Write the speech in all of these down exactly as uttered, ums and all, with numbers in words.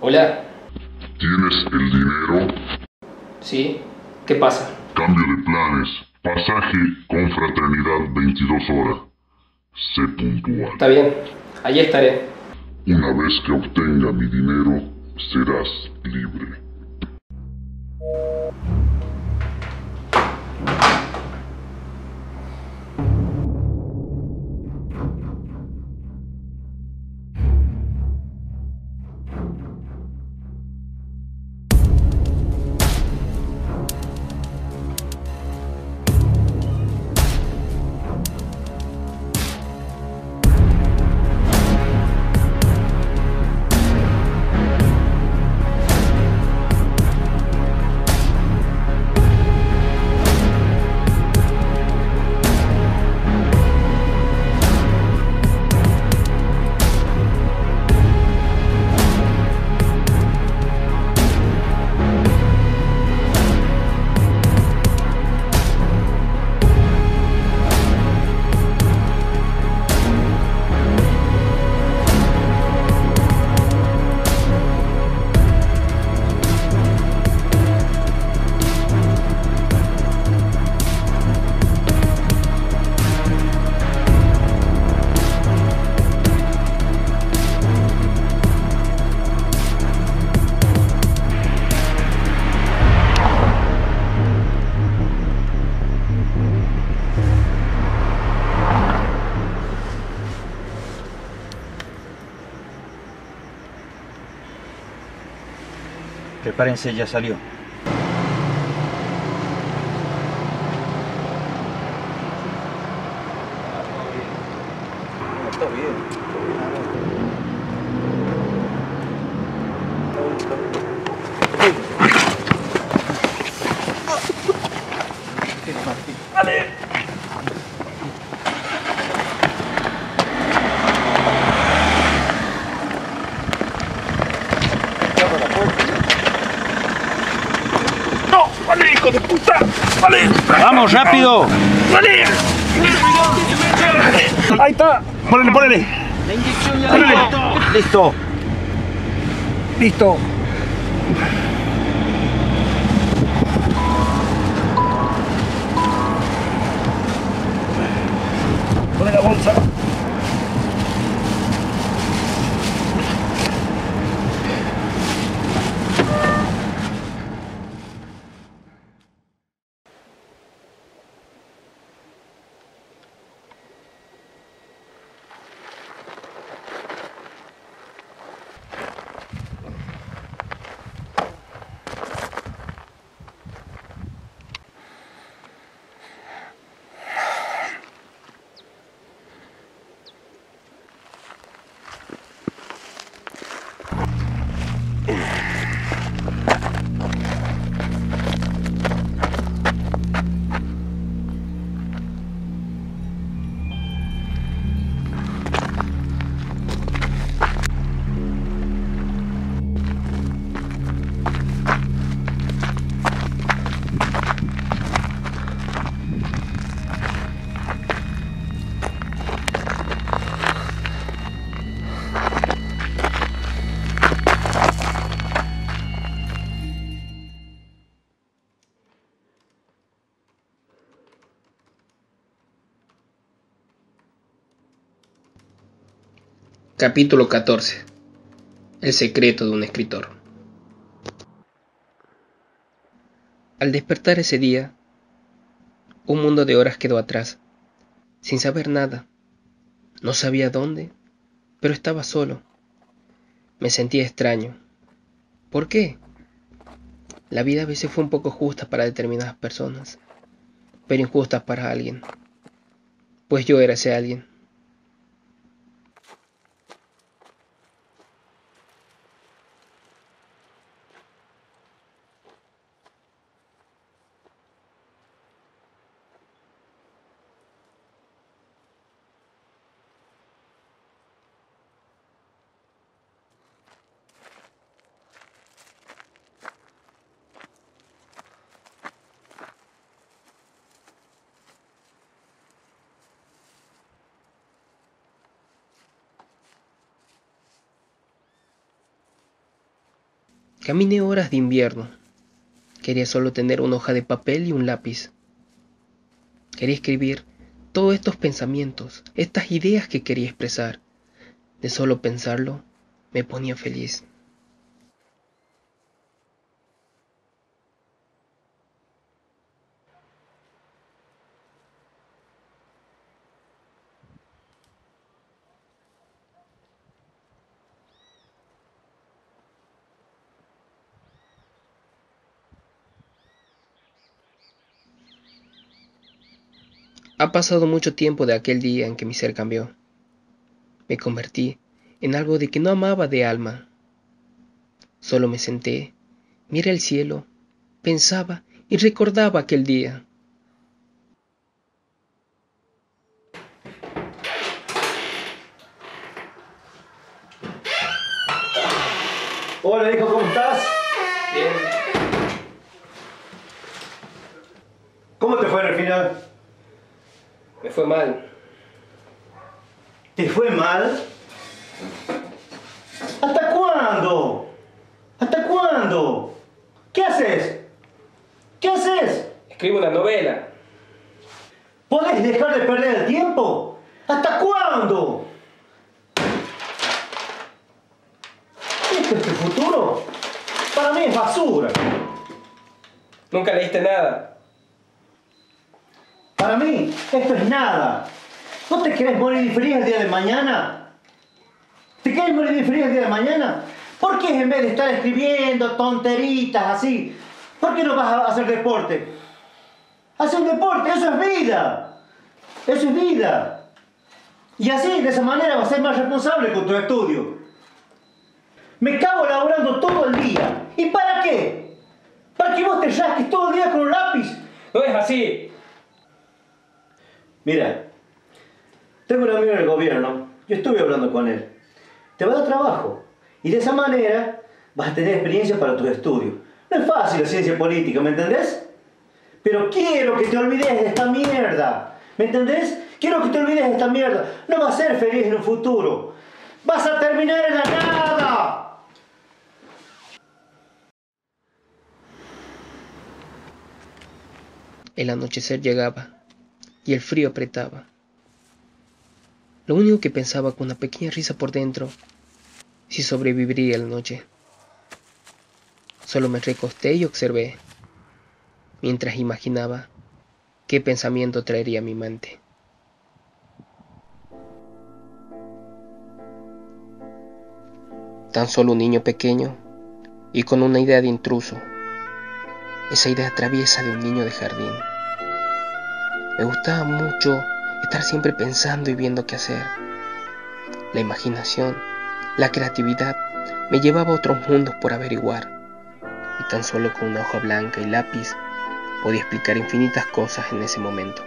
Hola. ¿Tienes el dinero? ¿Sí? ¿Qué pasa? Cambio de planes. Pasaje Confraternidad veintidós horas. Sé puntual. Está bien. Allí estaré. Una vez que obtenga mi dinero, serás libre. Prepárense, ya salió. Está bien. ¡Vale! ¡No! ¡Vale, hijo de puta! ¡Vale! ¡Vamos, rápido! ¡Vale! ¡Ahí está! ¡Ponele, ponele! La inyección ya ¡Ponele! ¡Listo! ¡Listo! Ponle la bolsa. Capítulo catorce. El secreto de un escritor. Al despertar ese día, un mundo de horas quedó atrás, sin saber nada. No sabía dónde, pero estaba solo. Me sentía extraño. ¿Por qué? La vida a veces fue un poco justa para determinadas personas, pero injusta para alguien, pues yo era ese alguien. Caminé horas de invierno. Quería solo tener una hoja de papel y un lápiz. Quería escribir todos estos pensamientos, estas ideas que quería expresar. De solo pensarlo, me ponía feliz. Ha pasado mucho tiempo de aquel día en que mi ser cambió. Me convertí en algo de que no amaba de alma. Solo me senté, miré el cielo, pensaba y recordaba aquel día. Hola, hijo, ¿cómo estás? Bien. ¿Cómo te fue en el final? Me fue mal. ¿Te fue mal? ¿Hasta cuándo? ¿Hasta cuándo? ¿Qué haces? ¿Qué haces? Escribo una novela. ¿Podés dejar de perder el tiempo? ¿Hasta cuándo? ¿Esto es tu futuro? Para mí es basura. Nunca leíste nada. Para mí, esto es nada. ¿No te querés morir infeliz el día de mañana? ¿Te querés morir infeliz el día de mañana? ¿Por qué en vez de estar escribiendo tonteritas así, por qué no vas a hacer deporte? Hacer deporte, eso es vida. Eso es vida. Y así, de esa manera, vas a ser más responsable con tu estudio. Me cago laburando todo el día. ¿Y para qué? ¿Para que vos te rasques todo el día con un lápiz? No es así. Mira, tengo un amigo en el gobierno, yo estuve hablando con él. Te va a dar trabajo y de esa manera vas a tener experiencia para tus estudios. No es fácil la ciencia política, ¿me entendés? Pero quiero que te olvides de esta mierda, ¿me entendés? Quiero que te olvides de esta mierda. No vas a ser feliz en un futuro. Vas a terminar en la nada. El anochecer llegaba y el frío apretaba. Lo único que pensaba con una pequeña risa por dentro, si sobreviviría la noche. Solo me recosté y observé, mientras imaginaba qué pensamiento traería a mi mente. Tan solo un niño pequeño y con una idea de intruso. Esa idea traviesa de un niño de jardín. Me gustaba mucho estar siempre pensando y viendo qué hacer. La imaginación, la creatividad me llevaba a otros mundos por averiguar. Y tan solo con una hoja blanca y lápiz podía explicar infinitas cosas en ese momento.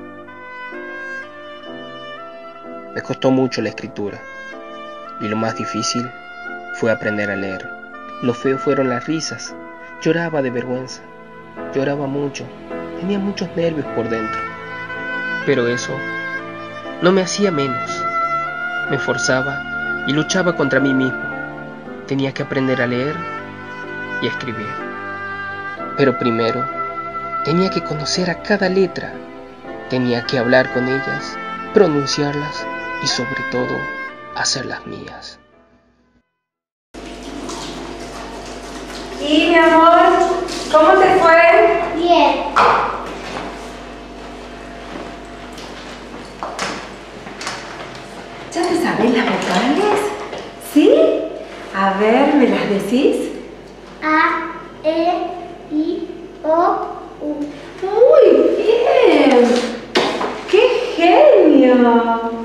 Me costó mucho la escritura. Y lo más difícil fue aprender a leer. Lo feo fueron las risas. Lloraba de vergüenza. Lloraba mucho. Tenía muchos nervios por dentro. Pero eso no me hacía menos. Me esforzaba y luchaba contra mí mismo. Tenía que aprender a leer y a escribir. Pero primero tenía que conocer a cada letra. Tenía que hablar con ellas, pronunciarlas y sobre todo hacerlas mías. Y mi amor, ¿cómo te fue? Bien. ¿Ya te sabes las vocales? ¿Sí? A ver, ¿me las decís? A, E, I, O, U. ¡Muy bien! ¡Qué genio!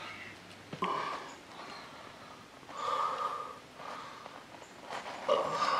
Oh.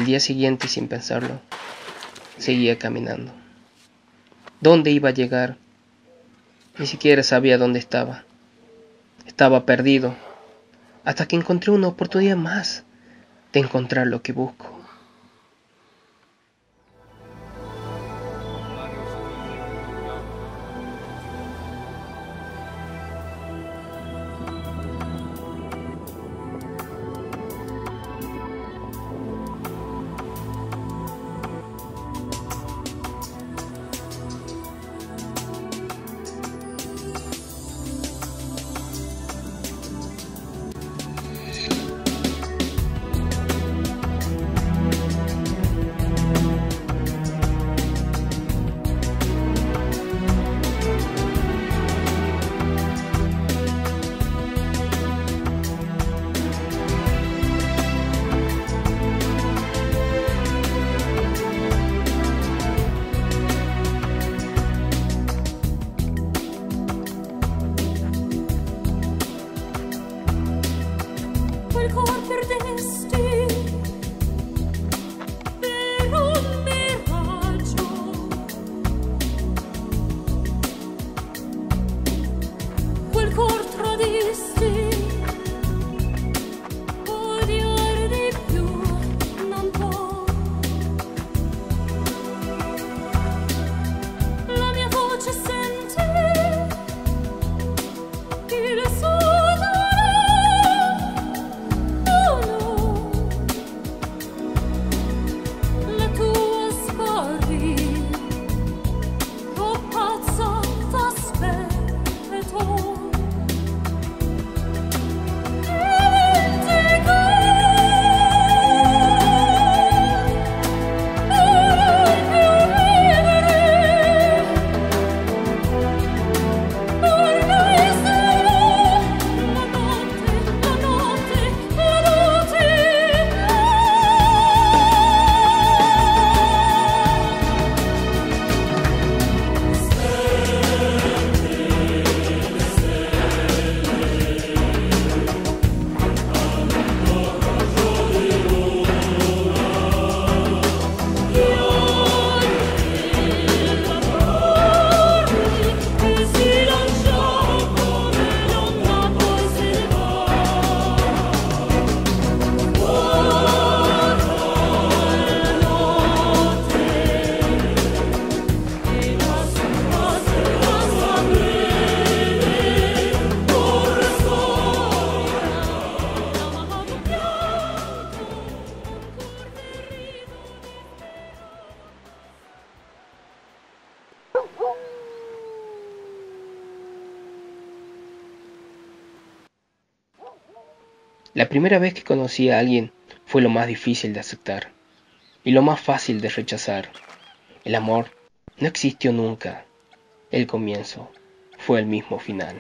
Al día siguiente, sin pensarlo, seguía caminando. ¿Dónde iba a llegar? Ni siquiera sabía dónde estaba. Estaba perdido, hasta que encontré una oportunidad más de encontrar lo que busco. La primera vez que conocí a alguien fue lo más difícil de aceptar y lo más fácil de rechazar. El amor no existió nunca. El comienzo fue el mismo final.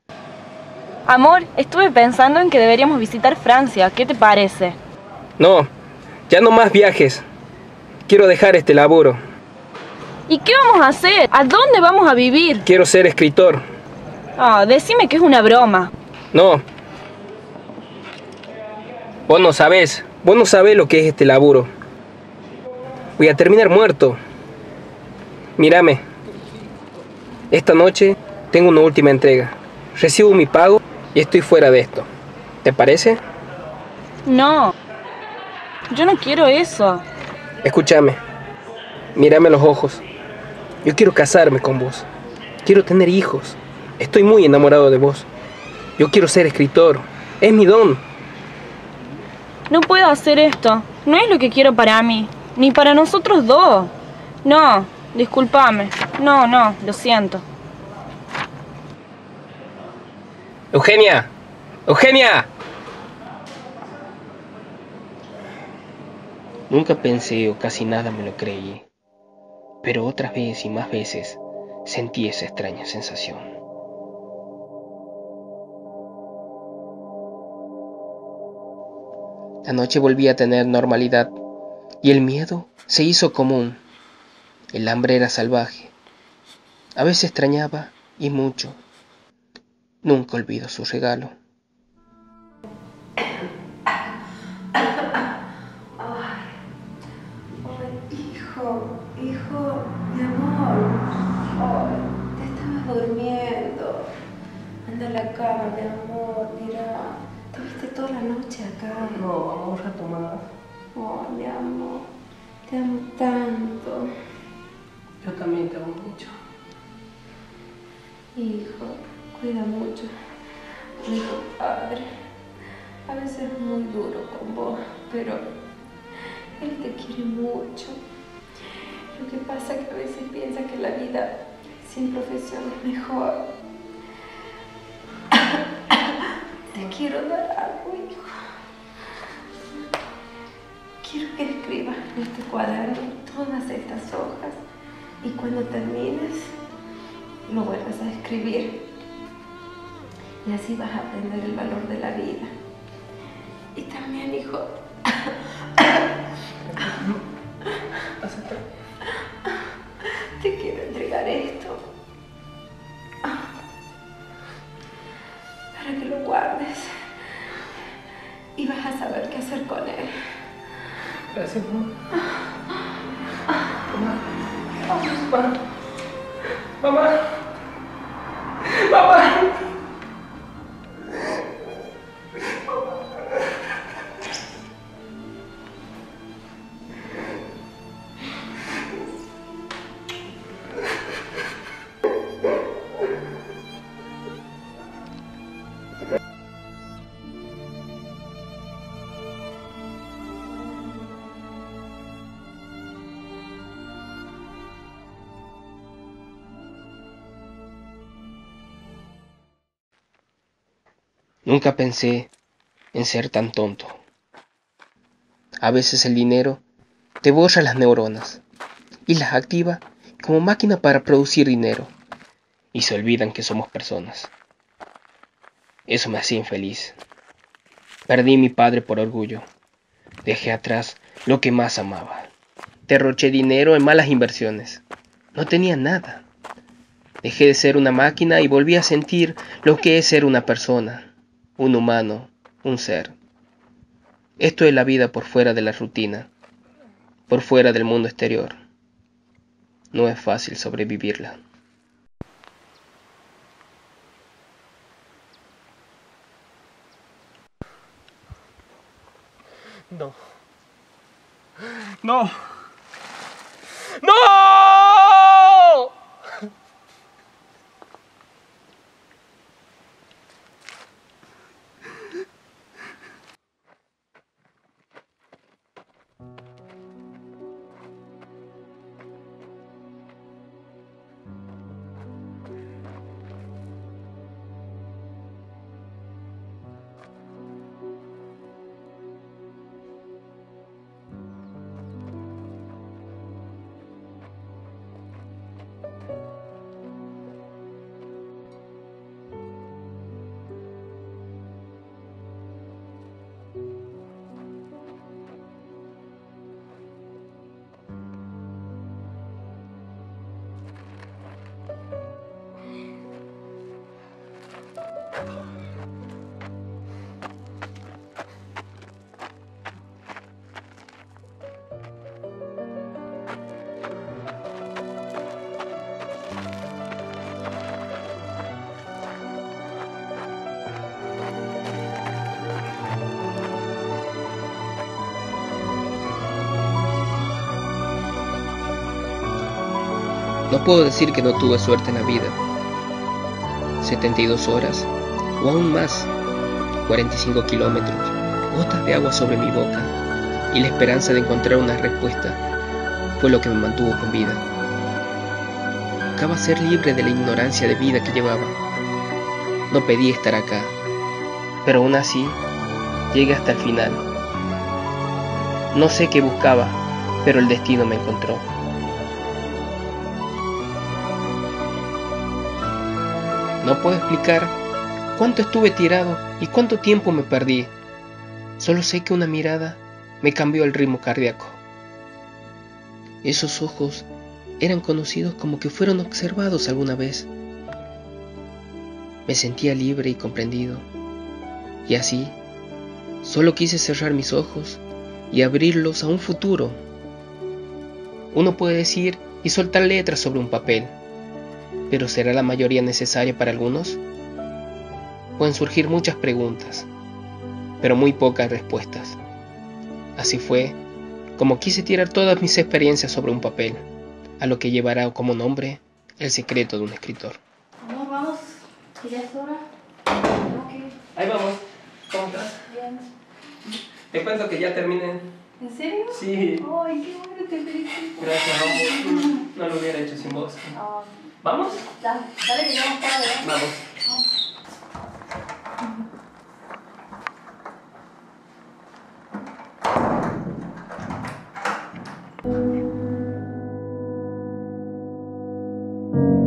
Amor, estuve pensando en que deberíamos visitar Francia. ¿Qué te parece? No, ya no más viajes. Quiero dejar este laburo. ¿Y qué vamos a hacer? ¿A dónde vamos a vivir? Quiero ser escritor. Ah, decime que es una broma. No. Vos no sabés, vos no sabés lo que es este laburo. Voy a terminar muerto. Mírame. Esta noche tengo una última entrega. Recibo mi pago y estoy fuera de esto. ¿Te parece? No. Yo no quiero eso. Escúchame. Mírame a los ojos. Yo quiero casarme con vos. Quiero tener hijos. Estoy muy enamorado de vos. Yo quiero ser escritor. Es mi don. No puedo hacer esto. No es lo que quiero para mí. Ni para nosotros dos. No, discúlpame. No, no, lo siento. Eugenia. Eugenia. Nunca pensé o casi nada me lo creí. Pero otras veces y más veces sentí esa extraña sensación. La noche volví a tener normalidad y el miedo se hizo común. El hambre era salvaje. A veces extrañaba y mucho. Nunca olvido su regalo. de la cama, mi amor, mira. Estuviste toda la noche acá. No, un rato más. Oh, mi amor, te amo tanto. Yo también te amo mucho. Hijo, cuida mucho a mi padre. A veces es muy duro con vos, pero él te quiere mucho. Lo que pasa es que a veces piensa que la vida sin profesión es mejor. Te quiero dar algo, hijo. Quiero que escribas en este cuaderno todas estas hojas y cuando termines lo vuelvas a escribir. Y así vas a aprender el valor de la vida. Y también, hijo, te quiero entregar esto para que lo guardes y vas a saber qué hacer con él. Gracias, mamá. Mamá. Mamá. Mamá. Nunca pensé en ser tan tonto. A veces el dinero te borra las neuronas y las activa como máquina para producir dinero y se olvidan que somos personas. Eso me hacía infeliz. Perdí a mi padre por orgullo. Dejé atrás lo que más amaba. Derroché dinero en malas inversiones. No tenía nada. Dejé de ser una máquina y volví a sentir lo que es ser una persona. Un humano, un ser. Esto es la vida por fuera de la rutina, por fuera del mundo exterior. No es fácil sobrevivirla. No. No. ¡No! No puedo decir que no tuve suerte en la vida. setenta y dos horas, o aún más, cuarenta y cinco kilómetros, gotas de agua sobre mi boca, y la esperanza de encontrar una respuesta fue lo que me mantuvo con vida. Buscaba ser libre de la ignorancia de vida que llevaba. No pedí estar acá, pero aún así llegué hasta el final. No sé qué buscaba, pero el destino me encontró. No puedo explicar cuánto estuve tirado y cuánto tiempo me perdí. Solo sé que una mirada me cambió el ritmo cardíaco. Esos ojos eran conocidos como que fueron observados alguna vez. Me sentía libre y comprendido. Y así, solo quise cerrar mis ojos y abrirlos a un futuro. Uno puede decir y soltar letras sobre un papel, pero ¿será la mayoría necesaria para algunos? pueden surgir muchas preguntas, pero muy pocas respuestas. Así fue como quise tirar todas mis experiencias sobre un papel, a lo que llevará como nombre El secreto de un escritor. Amor, vamos, que ya es hora. Okay. Ahí vamos. ¿Cómo estás? Bien. Te cuento que ya terminé. ¿En serio? Sí. Ay, qué bueno, te felicito. Gracias, amor. No lo hubiera hecho sin vos. Oh. ¿Vamos? Dale, dale que ya vamos para allá. Vamos. Vamos.